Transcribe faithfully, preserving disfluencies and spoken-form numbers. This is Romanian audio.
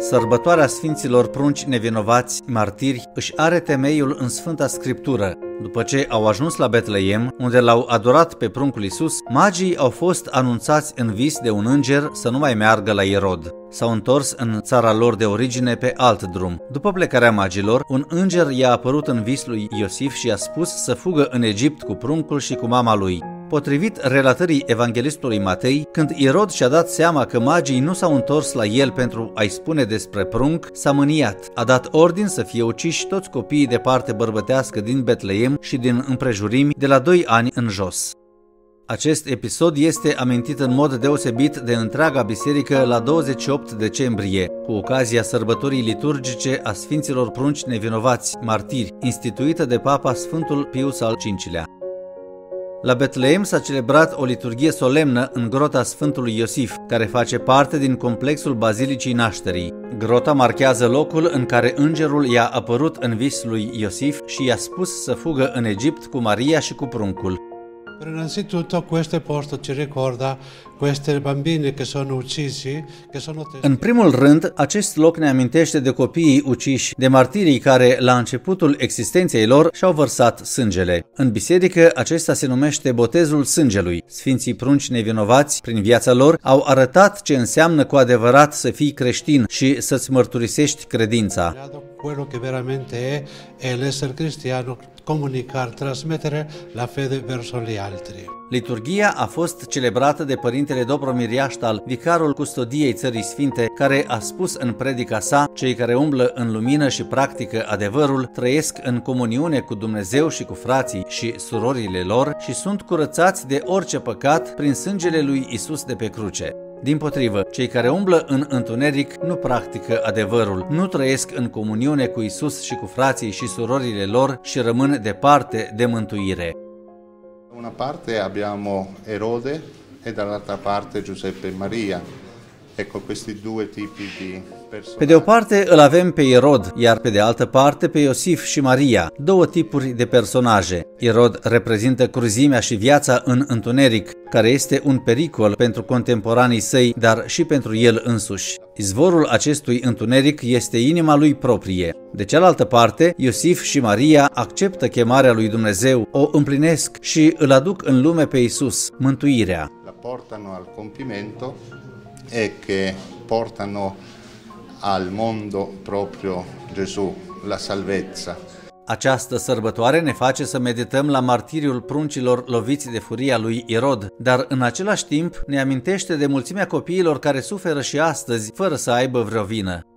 Sărbătoarea Sfinților Prunci Nevinovați Martiri își are temeiul în Sfânta Scriptură. După ce au ajuns la Betleem, unde l-au adorat pe pruncul Iisus, magii au fost anunțați în vis de un înger să nu mai meargă la Irod. S-au întors în țara lor de origine pe alt drum. După plecarea magilor, un înger i-a apărut în vis lui Iosif și i-a spus să fugă în Egipt cu pruncul și cu mama lui. Potrivit relatării evanghelistului Matei, când Irod și-a dat seama că magii nu s-au întors la el pentru a-i spune despre prunc, s-a mâniat. A dat ordin să fie uciși toți copiii de parte bărbătească din Betleem și din împrejurimi de la doi ani în jos. Acest episod este amintit în mod deosebit de întreaga biserică la douăzeci și opt decembrie, cu ocazia sărbătorii liturgice a Sfinților Prunci Nevinovați Martiri, instituită de Papa Sfântul Pius al cincilea. La Betleem s-a celebrat o liturghie solemnă în grota Sfântului Iosif, care face parte din complexul Bazilicii Nașterii. Grota marchează locul în care îngerul i-a apărut în vis lui Iosif și i-a spus să fugă în Egipt cu Maria și cu pruncul. Innanzitutto questo posto ci ricorda queste bambine che sono uccisi, che sono În primul rând, acest loc ne amintește de copiii uciși, de martirii care, la începutul existenței lor, și-au vărsat sângele. În biserică, acesta se numește botezul sângelui. Sfinții prunci nevinovați, prin viața lor, au arătat ce înseamnă cu adevărat să fii creștin și să-ți mărturisești credința. Quello che veramente è è l'essere cristiano, comunicare, trasmettere la fede verso gli altri. Liturghia a fost celebrată de părintele Dobromir Iaștal, vicarul custodiei Țării Sfinte, care a spus în predica sa: cei care umblă în lumină și practică adevărul trăiesc în comuniune cu Dumnezeu și cu frații și surorile lor și sunt curățați de orice păcat prin sângele lui Isus de pe cruce. Dimpotrivă, cei care umblă în întuneric nu practică adevărul, nu trăiesc în comuniune cu Isus și cu frații și surorile lor și rămân departe de mântuire. Da una parte abbiamo Erode e dall'altra parte Giuseppe e Maria. Ecco questi due tipi di personaggi. Pe de o parte îl avem pe Irod, iar pe de altă parte pe Iosif și Maria, două tipuri de personaje. Irod reprezintă cruzimea și viața în întuneric, care este un pericol pentru contemporanii săi, dar și pentru el însuși. Izvorul acestui întuneric este inima lui proprie. De cealaltă parte, Iosif și Maria acceptă chemarea lui Dumnezeu, o împlinesc și îl aduc în lume pe Isus, mântuirea. La portano al compimento e che portano al mondo proprio Gesù, la salvezza. Această sărbătoare ne face să medităm la martiriul pruncilor loviți de furia lui Irod, dar în același timp ne amintește de mulțimea copiilor care suferă și astăzi fără să aibă vreo vină.